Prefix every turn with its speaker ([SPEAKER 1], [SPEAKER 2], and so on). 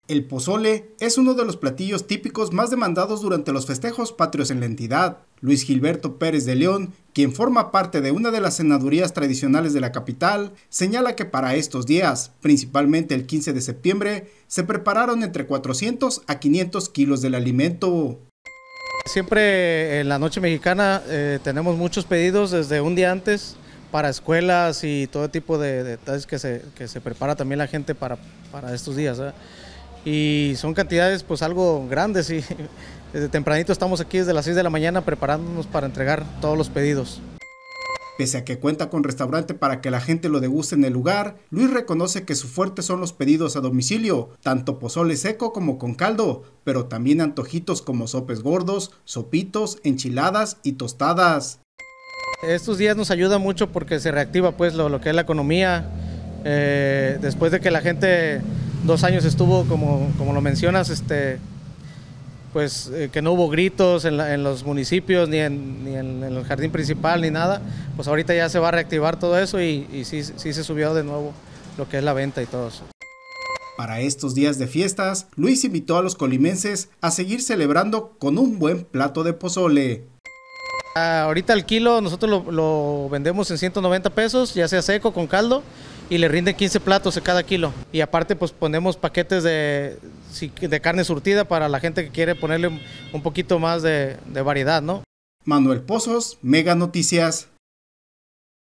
[SPEAKER 1] El pozole es uno de los platillos típicos más demandados durante los festejos patrios en la entidad. Luis Gilberto Pérez de León, quien forma parte de una de las senadurías tradicionales de la capital, señala que para estos días, principalmente el 15 de septiembre, se prepararon entre 400 a 500 kilos del alimento.
[SPEAKER 2] Siempre en la Noche Mexicana tenemos muchos pedidos desde un día antes para escuelas y todo tipo de detalles que se prepara también la gente para estos días, ¿eh? Y son cantidades pues algo grandes y desde tempranito estamos aquí desde las 6 de la mañana preparándonos para entregar todos los pedidos.
[SPEAKER 1] Pese a que cuenta con restaurante para que la gente lo deguste en el lugar, Luis reconoce que su fuerte son los pedidos a domicilio, tanto pozole seco como con caldo, pero también antojitos como sopes gordos, sopitos, enchiladas y tostadas.
[SPEAKER 2] Estos días nos ayuda mucho porque se reactiva pues lo que es la economía, después de que la gente 2 años estuvo, como lo mencionas, pues que no hubo gritos en los municipios, ni en el jardín principal, ni nada, pues ahorita ya se va a reactivar todo eso y sí se subió de nuevo lo que es la venta y todo eso.
[SPEAKER 1] Para estos días de fiestas, Luis invitó a los colimenses a seguir celebrando con un buen plato de pozole.
[SPEAKER 2] Ahorita el kilo nosotros lo vendemos en 190 pesos, ya sea seco con caldo, y le rinden 15 platos de cada kilo. Y aparte pues ponemos paquetes de carne surtida para la gente que quiere ponerle un poquito más de variedad, ¿no?
[SPEAKER 1] Manuel Pozos, Mega Noticias.